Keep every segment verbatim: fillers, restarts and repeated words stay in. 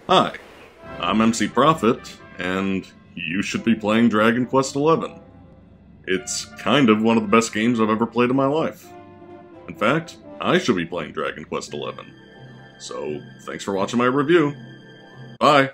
Hi, I'm EmceeProphIt, and you should be playing Dragon Quest eleven. It's kind of one of the best games I've ever played in my life. In fact, I should be playing Dragon Quest eleven. So, thanks for watching my review. Bye!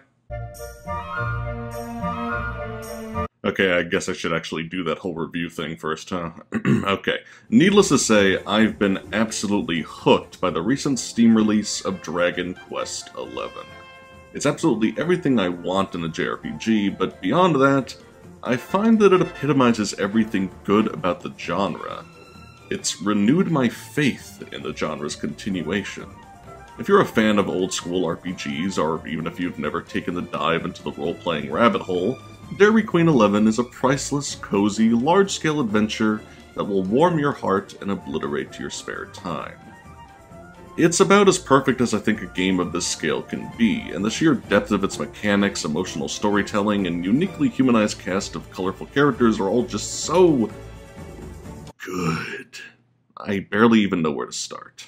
Okay, I guess I should actually do that whole review thing first, huh? Okay. Needless to say, I've been absolutely hooked by the recent Steam release of Dragon Quest eleven. It's absolutely everything I want in a J R P G, but beyond that, I find that it epitomizes everything good about the genre. It's renewed my faith in the genre's continuation. If you're a fan of old-school R P Gs, or even if you've never taken the dive into the role-playing rabbit hole, Dairy Queen eleven is a priceless, cozy, large-scale adventure that will warm your heart and obliterate your spare time. It's about as perfect as I think a game of this scale can be, and the sheer depth of its mechanics, emotional storytelling, and uniquely humanized cast of colorful characters are all just so good. I barely even know where to start.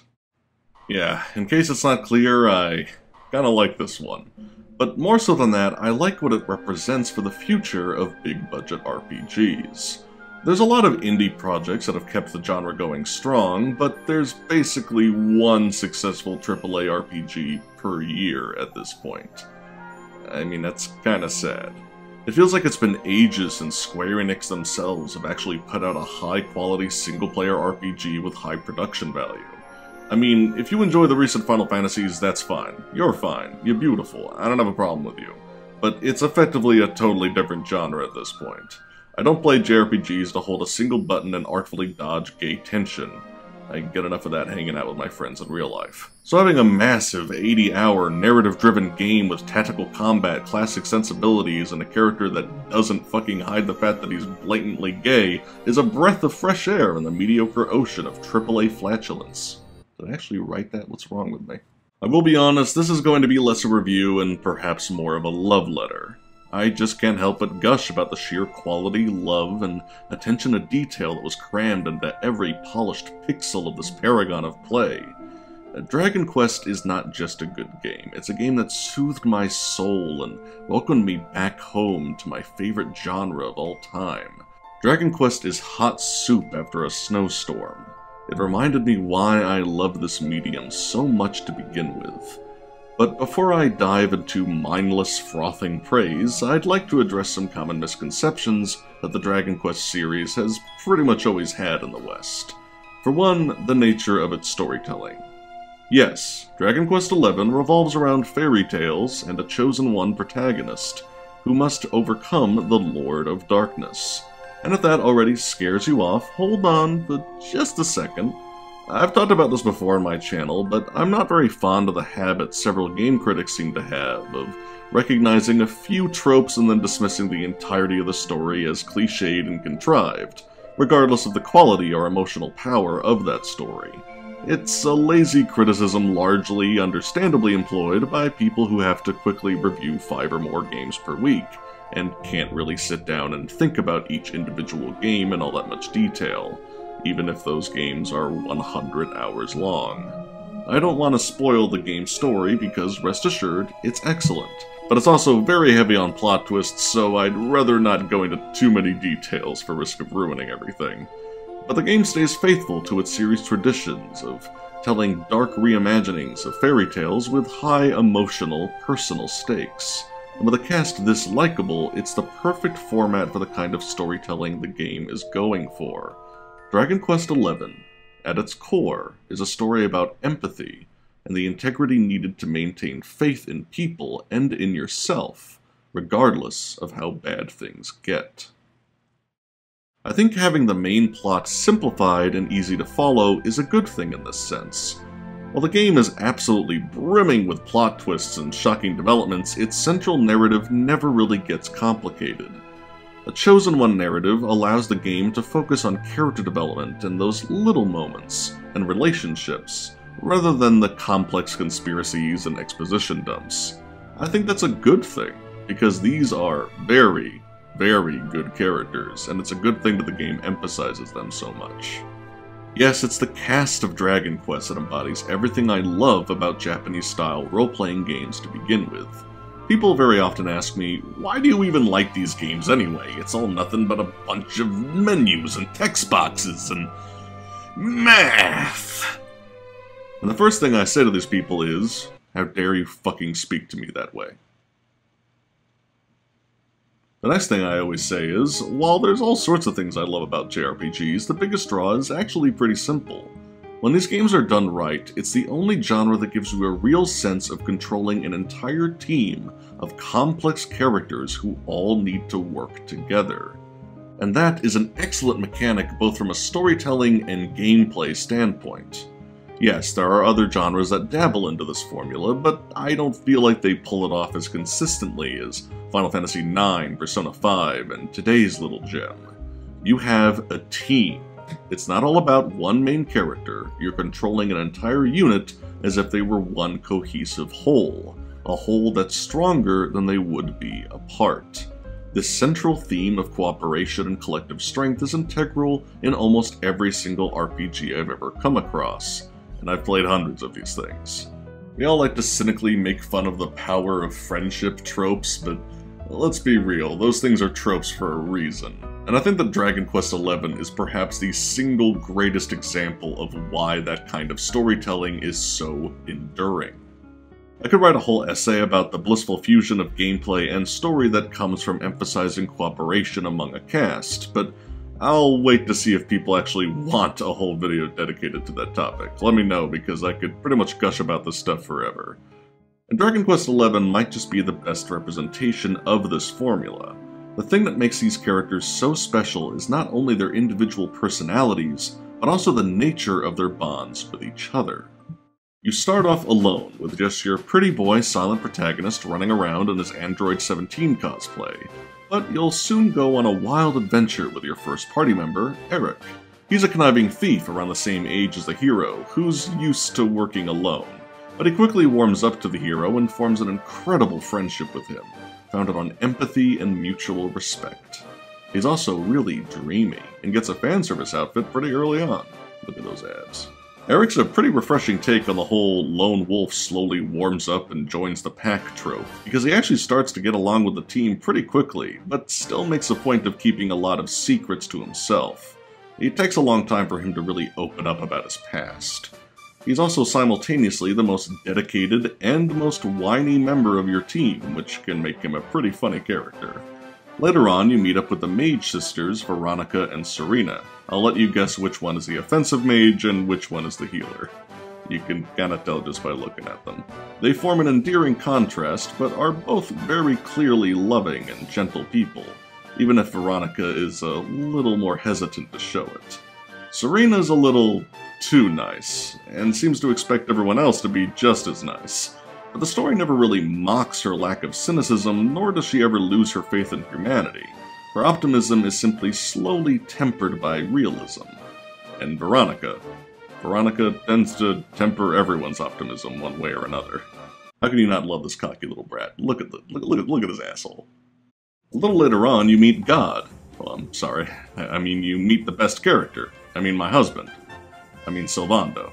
Yeah, in case it's not clear, I kinda like this one. But more so than that, I like what it represents for the future of big-budget R P Gs. There's a lot of indie projects that have kept the genre going strong, but there's basically one successful triple A R P G per year at this point. I mean, that's kinda sad. It feels like it's been ages since Square Enix themselves have actually put out a high-quality single-player R P G with high production value. I mean, if you enjoy the recent Final Fantasies, that's fine. You're fine. You're beautiful. I don't have a problem with you. But it's effectively a totally different genre at this point. I don't play J R P Gs to hold a single button and artfully dodge gay tension. I get enough of that hanging out with my friends in real life. So having a massive eighty hour narrative-driven game with tactical combat, classic sensibilities, and a character that doesn't fucking hide the fact that he's blatantly gay is a breath of fresh air in the mediocre ocean of triple A flatulence. Did I actually write that? What's wrong with me? I will be honest, this is going to be less a review and perhaps more of a love letter. I just can't help but gush about the sheer quality, love, and attention to detail that was crammed into every polished pixel of this paragon of play. Dragon Quest is not just a good game, it's a game that soothed my soul and welcomed me back home to my favorite genre of all time. Dragon Quest is hot soup after a snowstorm. It reminded me why I love this medium so much to begin with. But before I dive into mindless, frothing praise, I'd like to address some common misconceptions that the Dragon Quest series has pretty much always had in the West. For one, the nature of its storytelling. Yes, Dragon Quest eleven revolves around fairy tales and a chosen one protagonist, who must overcome the Lord of Darkness. And if that already scares you off, hold on for just a second. I've talked about this before on my channel, but I'm not very fond of the habit several game critics seem to have of recognizing a few tropes and then dismissing the entirety of the story as cliched and contrived, regardless of the quality or emotional power of that story. It's a lazy criticism largely understandably employed by people who have to quickly review five or more games per week, and can't really sit down and think about each individual game in all that much detail, even if those games are one hundred hours long. I don't want to spoil the game's story because, rest assured, it's excellent, but it's also very heavy on plot twists, so I'd rather not go into too many details for risk of ruining everything. But the game stays faithful to its series' traditions of telling dark reimaginings of fairy tales with high emotional, personal stakes. And with a cast this likable, it's the perfect format for the kind of storytelling the game is going for. Dragon Quest eleven, at its core, is a story about empathy and the integrity needed to maintain faith in people and in yourself, regardless of how bad things get. I think having the main plot simplified and easy to follow is a good thing in this sense. While the game is absolutely brimming with plot twists and shocking developments, its central narrative never really gets complicated. A Chosen One narrative allows the game to focus on character development and those little moments and relationships, rather than the complex conspiracies and exposition dumps. I think that's a good thing, because these are very, very good characters, and it's a good thing that the game emphasizes them so much. Yes, it's the cast of Dragon Quest that embodies everything I love about Japanese-style role-playing games to begin with. People very often ask me, why do you even like these games anyway? It's all nothing but a bunch of menus and text boxes and math. And the first thing I say to these people is, how dare you fucking speak to me that way? The next thing I always say is, while there's all sorts of things I love about J R P Gs, the biggest draw is actually pretty simple. When these games are done right, it's the only genre that gives you a real sense of controlling an entire team of complex characters who all need to work together. And that is an excellent mechanic both from a storytelling and gameplay standpoint. Yes, there are other genres that dabble into this formula, but I don't feel like they pull it off as consistently as Final Fantasy nine, Persona five, and today's little gem. You have a team. It's not all about one main character, you're controlling an entire unit as if they were one cohesive whole, a whole that's stronger than they would be apart. This central theme of cooperation and collective strength is integral in almost every single R P G I've ever come across, and I've played hundreds of these things. We all like to cynically make fun of the power of friendship tropes, but let's be real, those things are tropes for a reason. And I think that Dragon Quest eleven is perhaps the single greatest example of why that kind of storytelling is so enduring. I could write a whole essay about the blissful fusion of gameplay and story that comes from emphasizing cooperation among a cast, but I'll wait to see if people actually want a whole video dedicated to that topic. Let me know, because I could pretty much gush about this stuff forever. And Dragon Quest eleven might just be the best representation of this formula. The thing that makes these characters so special is not only their individual personalities, but also the nature of their bonds with each other. You start off alone, with just your pretty boy silent protagonist running around in his Android seventeen cosplay, but you'll soon go on a wild adventure with your first party member, Eric. He's a conniving thief around the same age as the hero, who's used to working alone, but he quickly warms up to the hero and forms an incredible friendship with him, founded on empathy and mutual respect. He's also really dreamy, and gets a fanservice outfit pretty early on. Look at those abs. Eric's a pretty refreshing take on the whole lone wolf slowly warms up and joins the pack trope, because he actually starts to get along with the team pretty quickly, but still makes a point of keeping a lot of secrets to himself. It takes a long time for him to really open up about his past. He's also simultaneously the most dedicated and most whiny member of your team, which can make him a pretty funny character. Later on, you meet up with the mage sisters, Veronica and Serena. I'll let you guess which one is the offensive mage and which one is the healer. You can kinda tell just by looking at them. They form an endearing contrast, but are both very clearly loving and gentle people, even if Veronica is a little more hesitant to show it. Serena's a little too nice, and seems to expect everyone else to be just as nice. But the story never really mocks her lack of cynicism, nor does she ever lose her faith in humanity. Her optimism is simply slowly tempered by realism. And Veronica. Veronica tends to temper everyone's optimism one way or another. How can you not love this cocky little brat? Look at the look, look, look at his asshole. A little later on, you meet God. Well, I'm sorry. I, I mean, you meet the best character. I mean, my husband. I mean, Sylvando.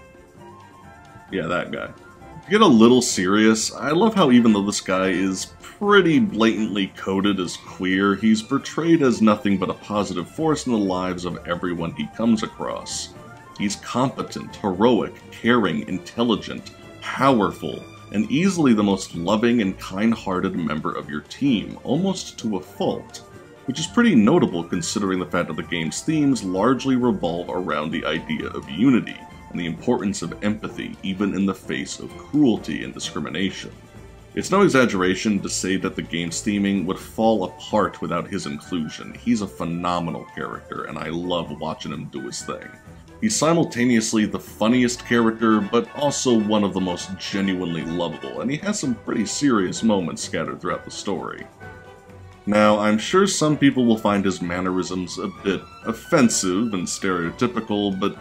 Yeah, that guy. To get a little serious, I love how even though this guy is pretty blatantly coded as queer, he's portrayed as nothing but a positive force in the lives of everyone he comes across. He's competent, heroic, caring, intelligent, powerful, and easily the most loving and kind-hearted member of your team, almost to a fault, which is pretty notable considering the fact that the game's themes largely revolve around the idea of unity and the importance of empathy even in the face of cruelty and discrimination. It's no exaggeration to say that the game's theming would fall apart without his inclusion. He's a phenomenal character, and I love watching him do his thing. He's simultaneously the funniest character, but also one of the most genuinely lovable, and he has some pretty serious moments scattered throughout the story. Now, I'm sure some people will find his mannerisms a bit offensive and stereotypical, but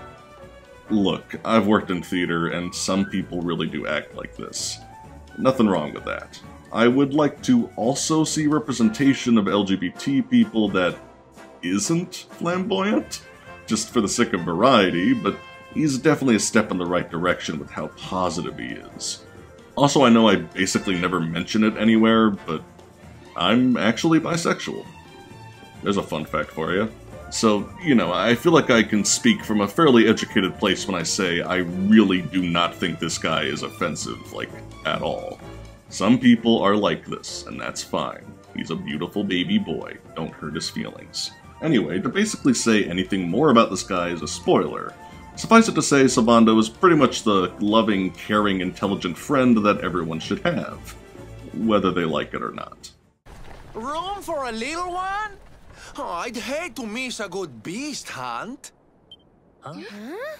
look, I've worked in theater, and some people really do act like this. Nothing wrong with that. I would like to also see representation of L G B T people that isn't flamboyant, just for the sake of variety, but he's definitely a step in the right direction with how positive he is. Also, I know I basically never mention it anywhere, but I'm actually bisexual. There's a fun fact for you. So, you know, I feel like I can speak from a fairly educated place when I say I really do not think this guy is offensive, like, at all. Some people are like this, and that's fine. He's a beautiful baby boy. Don't hurt his feelings. Anyway, to basically say anything more about this guy is a spoiler. Suffice it to say, Sylvando is pretty much the loving, caring, intelligent friend that everyone should have, whether they like it or not. Room for a little one? Oh, I'd hate to miss a good beast hunt. Huh? Huh?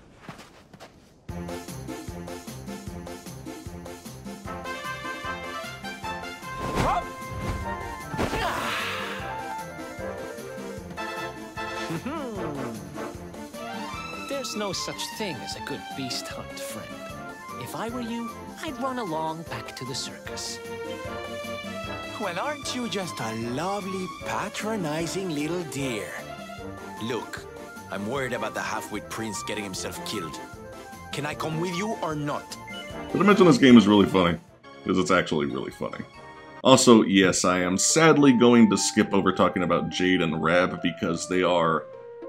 There's no such thing as a good beast hunt, friend. If I were you, I'd run along back to the circus. Well, aren't you just a lovely, patronizing little dear? Look, I'm worried about the half-wit prince getting himself killed. Can I come with you or not? Did I mention this game is really funny? Because it's actually really funny. Also, yes, I am sadly going to skip over talking about Jade and Rab because they are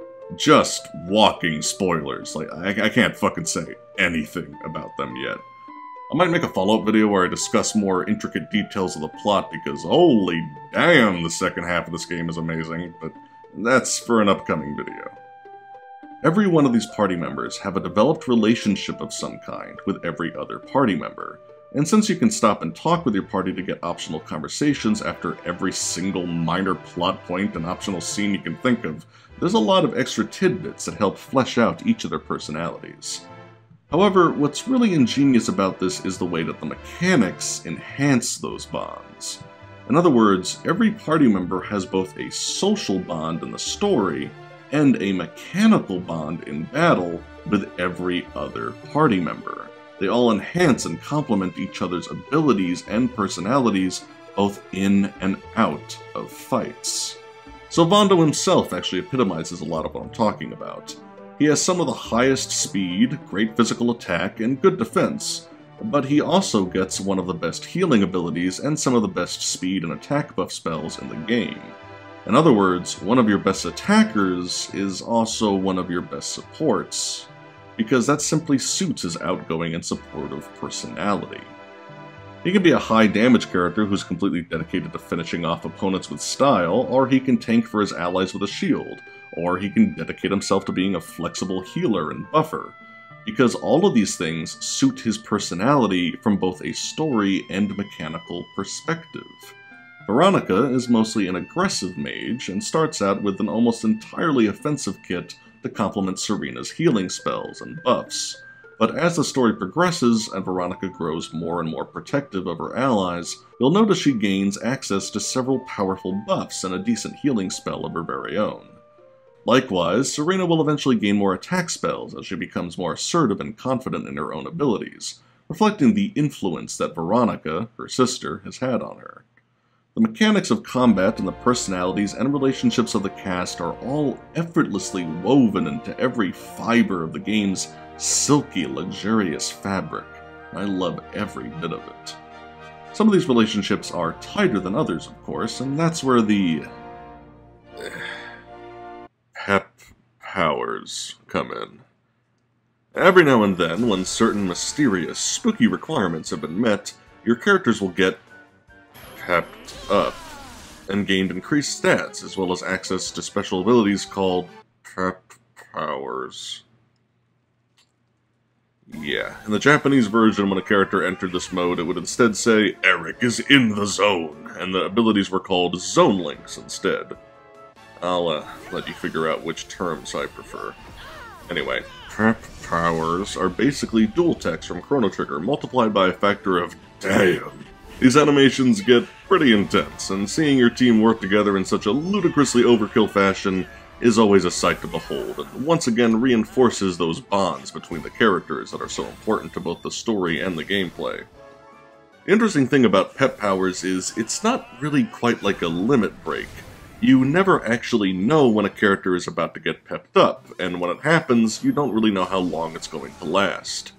just walking spoilers. Like, I, I can't fucking say anything about them yet. I might make a follow-up video where I discuss more intricate details of the plot because holy damn, the second half of this game is amazing, but that's for an upcoming video. Every one of these party members have a developed relationship of some kind with every other party member, and since you can stop and talk with your party to get optional conversations after every single minor plot point and optional scene you can think of, there's a lot of extra tidbits that help flesh out each of their personalities. However, what's really ingenious about this is the way that the mechanics enhance those bonds. In other words, every party member has both a social bond in the story and a mechanical bond in battle with every other party member. They all enhance and complement each other's abilities and personalities both in and out of fights. Sylvando himself actually epitomizes a lot of what I'm talking about. He has some of the highest speed, great physical attack, and good defense, but he also gets one of the best healing abilities and some of the best speed and attack buff spells in the game. In other words, one of your best attackers is also one of your best supports, because that simply suits his outgoing and supportive personality. He can be a high damage character who's completely dedicated to finishing off opponents with style, or he can tank for his allies with a shield, or he can dedicate himself to being a flexible healer and buffer, because all of these things suit his personality from both a story and mechanical perspective. Veronica is mostly an aggressive mage and starts out with an almost entirely offensive kit to complement Serena's healing spells and buffs. But as the story progresses and Veronica grows more and more protective of her allies, you'll notice she gains access to several powerful buffs and a decent healing spell of her very own. Likewise, Serena will eventually gain more attack spells as she becomes more assertive and confident in her own abilities, reflecting the influence that Veronica, her sister, has had on her. The mechanics of combat and the personalities and relationships of the cast are all effortlessly woven into every fiber of the game's silky, luxurious fabric, and I love every bit of it. Some of these relationships are tighter than others, of course, and that's where the pep powers come in. Every now and then, when certain mysterious, spooky requirements have been met, your characters will get pepped up and gained increased stats, as well as access to special abilities called pep powers. Yeah, in the Japanese version, when a character entered this mode, it would instead say, Eric is in the zone, and the abilities were called zone links instead. I'll uh, let you figure out which terms I prefer. Anyway, pep powers are basically dual text from Chrono Trigger, multiplied by a factor of damn. These animations get pretty intense, and seeing your team work together in such a ludicrously overkill fashion is always a sight to behold, and once again reinforces those bonds between the characters that are so important to both the story and the gameplay. The interesting thing about pep powers is it's not really quite like a limit break. You never actually know when a character is about to get pepped up, and when it happens, you don't really know how long it's going to last.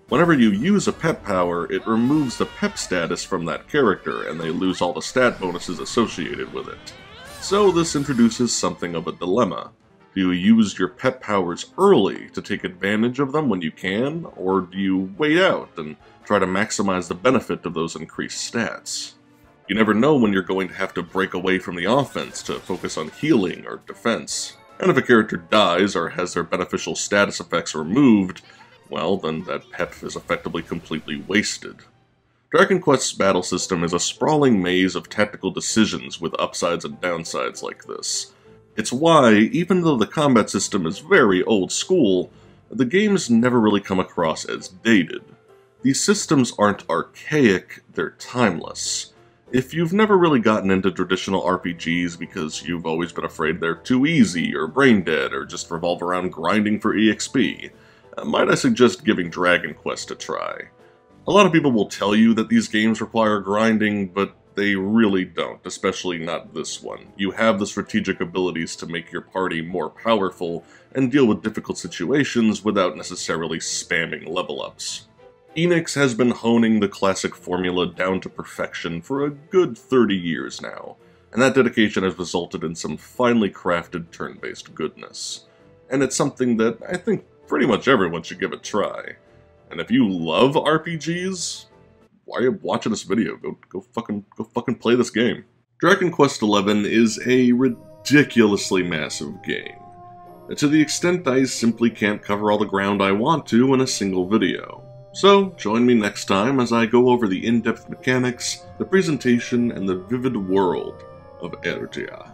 Whenever you use a pet power, it removes the pep status from that character, and they lose all the stat bonuses associated with it. So this introduces something of a dilemma. Do you use your pet powers early to take advantage of them when you can, or do you wait out and try to maximize the benefit of those increased stats? You never know when you're going to have to break away from the offense to focus on healing or defense. And if a character dies or has their beneficial status effects removed, well, then that pep is effectively completely wasted. Dragon Quest's battle system is a sprawling maze of tactical decisions with upsides and downsides like this. It's why, even though the combat system is very old school, the games never really come across as dated. These systems aren't archaic, they're timeless. If you've never really gotten into traditional R P Gs because you've always been afraid they're too easy or brain dead or just revolve around grinding for E X P, might I suggest giving Dragon Quest a try. A lot of people will tell you that these games require grinding, but they really don't, especially not this one. You have the strategic abilities to make your party more powerful and deal with difficult situations without necessarily spamming level ups. Enix has been honing the classic formula down to perfection for a good thirty years now, and that dedication has resulted in some finely crafted turn-based goodness. And it's something that I think pretty much everyone should give a try. And if you love R P Gs, why are you watching this video? Go, go fucking, go fucking play this game. Dragon Quest eleven is a ridiculously massive game, to the extent I simply can't cover all the ground I want to in a single video. So, join me next time as I go over the in-depth mechanics, the presentation, and the vivid world of Ergia.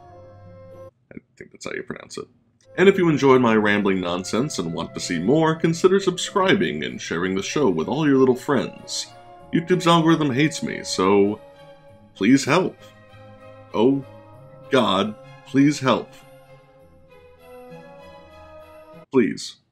I think that's how you pronounce it. And if you enjoyed my rambling nonsense and want to see more, consider subscribing and sharing the show with all your little friends. YouTube's algorithm hates me, so please help. Oh, God, please help. Please.